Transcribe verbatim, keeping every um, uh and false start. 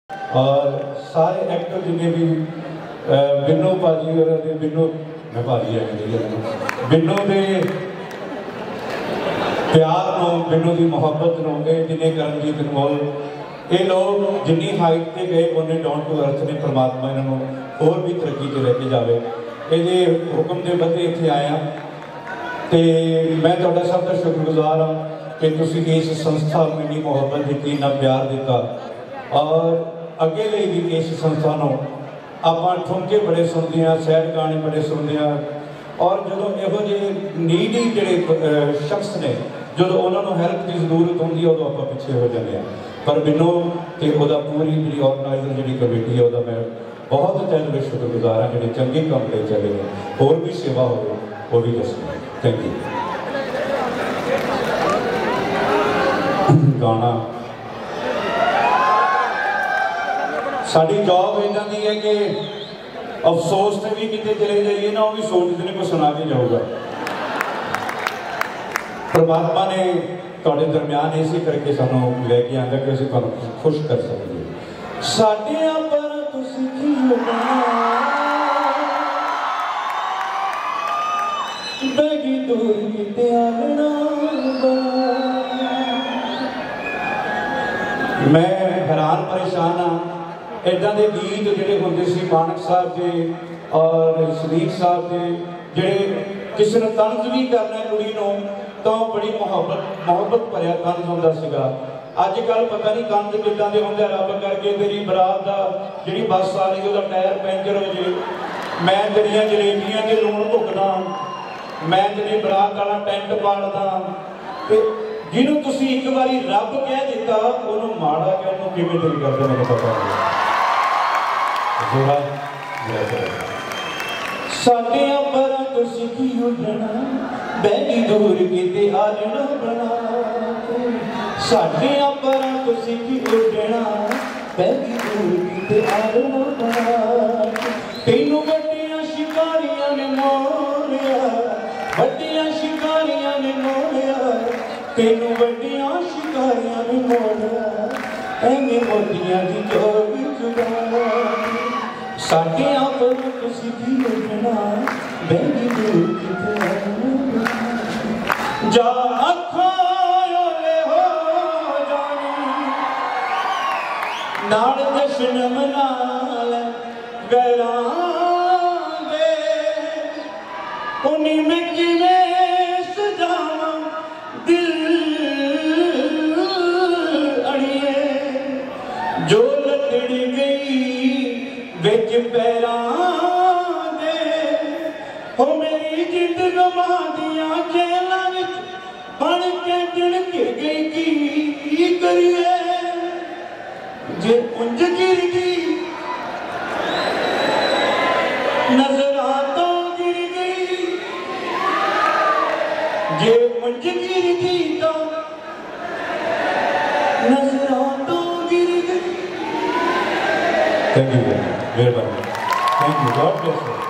और सारे एक्टर जिन्हें भी बिन्नू भाजी और बिन्नू मैं भाजी है बिन्नू के प्यार नो बिन्नू की मुहब्बत नो जिन्हें करमजीत अनमोल ये लोग जिन्नी हाइट से गए उन्हें डाउन टू अर्थ ने परमात्मा इन्होंने होर भी तरक्की से लेके जाए। ये हुक्म के बदले इतने आया तो मैं तुहाडा सब का शुक्रगुजार हाँ कि तुसीं इस संस्था में इन्नी मुहब्बत दी, इन्ना प्यार दिता और अगे ले भी इस संस्था को आप ठुमके बड़े सुनते हैं, सैड गाने बड़े सुनते हैं और जो यहो नीडी जोड़े शख्स ने जो उन्होंने हेल्प की जरूरत होंगी उदों आप पिछे हो जाते हैं। पर बिन्नू तो वह पूरी जी ऑर्गेनाइजर जी कमेटी है वह मैं बहुत तह दिल शुक्रगुजार हाँ जो चंगे काम ले चले हैं होर भी सेवा हो वो भी दसना। Thank you. गाना साड़ी जॉब इदा की है कि अफसोस से भी कितने चले जाइए ना वो भी सोचते हैं कोई सुना के जाऊगा। परमात्मा ने तुहाडे दरम्यान इसी करके सानू लैके आंदा कि असीं तुहानू खुश कर सकीए। साडियां पर तुसीं की बैगी दूर किते आना। मैं हैरान परेशान हाँ इदा के गीत जोड़े होंगे सी मानक साहब के और सलीम साहब के जोड़े किसी ने तंज भी करना कुड़ी को तो बड़ी मुहब्बत मुहब्बत भरिया तंज होंदा सीगा। अजकल पता नहीं तंज किदां दे होंदे रब करके तेरी बरात का जी बस आ रही वह टायर पैंचर हो जाए, मैं तेरिया जलेबियां के लूण भुगदा, मैं तेरी बरात वाला टेंट पालदा ते जिन्हों तुसीं एक बारी रब कह दिता उन्होंने माड़ा कि उन्होंने किवें दिल करदा मैनूं पता नहीं। साडियां परां तुसीं की उडना बैगी दूर किते आलना बना। साडियां परां तुसीं की उडना बैगी दूर किते आलना बना। तैनूं वड्डियां शिकारियां ने मोड़िया, वड्डियां शिकारियां ने मोड़िया, तैनूं वड्डियां शिकारियां ने मोड़िया, एवें मोतियां दी चोरी चुरा। साडियां परां तुसीं की उडना बैगी दूर किते आलना बना। जा अखां ओले हो जानी नाल जश्न मना ले गैरां दे, उन्हीं में किवें सजावां दिल अड़िए जो लतड़ गई विच पैरां दे। हो मेरी जिंद गमा दियां जेलां विच बण के दिल घिर गई की करिए जे उंज गिर गई नजरां तो गिर गई, जे उंज गिर गई तो नजरां तो गिर गई। थैंक यू, मेहरबानी। Thank you, god bless you.